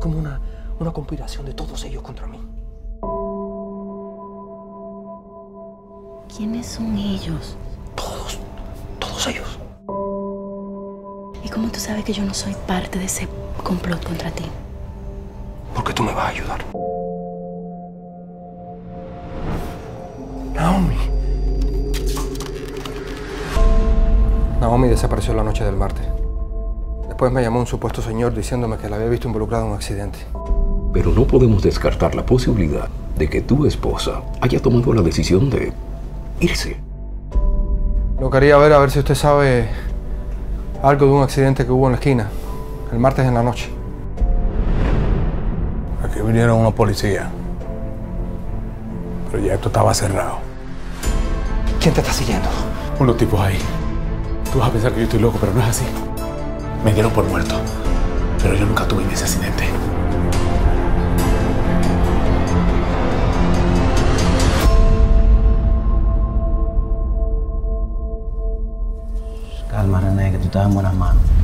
como una conspiración de todos ellos contra mí. ¿Quiénes son ellos? Todos ellos. ¿Y cómo tú sabes que yo no soy parte de ese complot contra ti? Porque tú me vas a ayudar. Naomi desapareció la noche del martes. Después me llamó un supuesto señor diciéndome que la había visto involucrada en un accidente. Pero no podemos descartar la posibilidad de que tu esposa haya tomado la decisión de irse. Lo quería ver a ver si usted sabe algo de un accidente que hubo en la esquina, el martes en la noche. Aquí vinieron unos policías, pero ya esto estaba cerrado. ¿Quién te está siguiendo? Unos tipos ahí. Tú vas a pensar que yo estoy loco, pero no es así. Me dieron por muerto, pero yo nunca tuve en ese accidente. Calma, René, que tú estás en buenas manos.